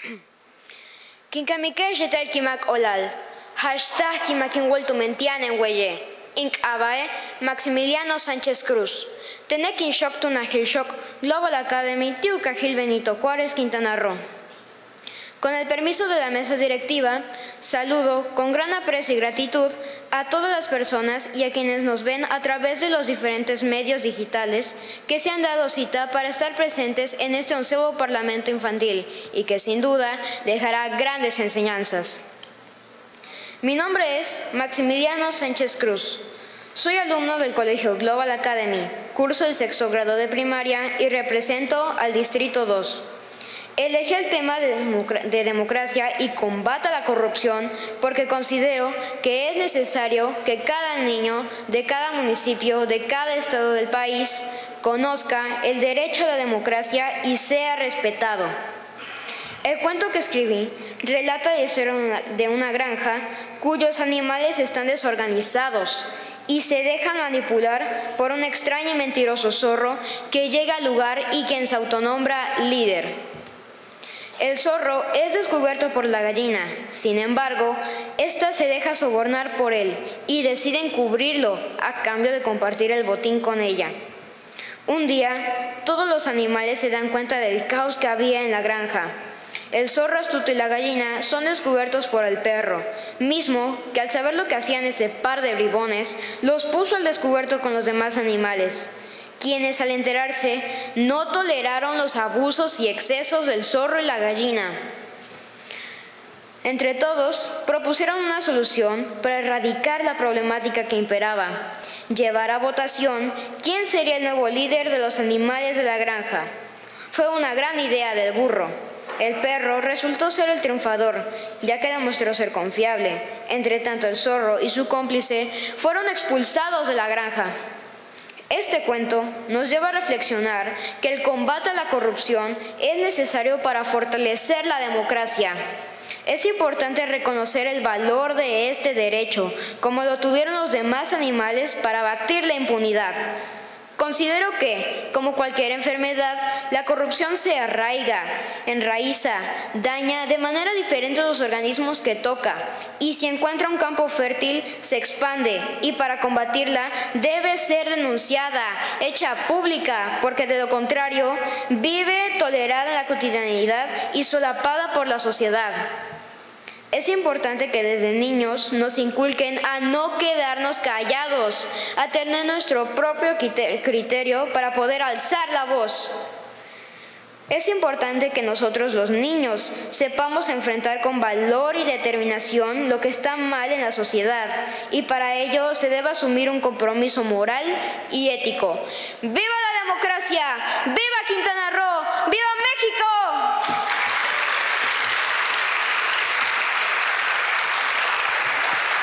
Kinkamike jetel kimak olal. Hashtag kimakin vuelto mentiana en huelle. Inc abae Maximiliano Sánchez Cruz. Tenekin shock tunahil shock Global Academy Tiucajil Benito Juárez Quintana Roo. Con el permiso de la mesa directiva, saludo con gran aprecio y gratitud a todas las personas y a quienes nos ven a través de los diferentes medios digitales que se han dado cita para estar presentes en este 11º Parlamento Infantil y que sin duda dejará grandes enseñanzas. Mi nombre es Maximiliano Sánchez Cruz. Soy alumno del Colegio Global Academy, curso el 6º grado de primaria y represento al Distrito 2. Elegí el tema de democracia y combate a la corrupción porque considero que es necesario que cada niño de cada municipio, de cada estado del país, conozca el derecho a la democracia y sea respetado. El cuento que escribí relata la historia de una granja cuyos animales están desorganizados y se dejan manipular por un extraño y mentiroso zorro que llega al lugar y quien se autonombra líder. El zorro es descubierto por la gallina, sin embargo, ésta se deja sobornar por él y decide encubrirlo a cambio de compartir el botín con ella. Un día, todos los animales se dan cuenta del caos que había en la granja. El zorro astuto y la gallina son descubiertos por el perro, mismo que al saber lo que hacían ese par de bribones, los puso al descubierto con los demás animales, quienes al enterarse no toleraron los abusos y excesos del zorro y la gallina. Entre todos, propusieron una solución para erradicar la problemática que imperaba, llevar a votación quién sería el nuevo líder de los animales de la granja. Fue una gran idea del burro. El perro resultó ser el triunfador, ya que demostró ser confiable. Entre tanto, el zorro y su cómplice fueron expulsados de la granja. Este cuento nos lleva a reflexionar que el combate a la corrupción es necesario para fortalecer la democracia. Es importante reconocer el valor de este derecho, como lo tuvieron los demás animales para abatir la impunidad. Considero que, como cualquier enfermedad, la corrupción se arraiga, enraiza, daña de manera diferente a los organismos que toca y si encuentra un campo fértil, se expande y para combatirla debe ser denunciada, hecha pública, porque de lo contrario vive tolerada en la cotidianidad y solapada por la sociedad. Es importante que desde niños nos inculquen a no quedarnos callados, a tener nuestro propio criterio para poder alzar la voz. Es importante que nosotros los niños sepamos enfrentar con valor y determinación lo que está mal en la sociedad y para ello se debe asumir un compromiso moral y ético. ¡Viva la democracia! ¡Viva Quintana Roo!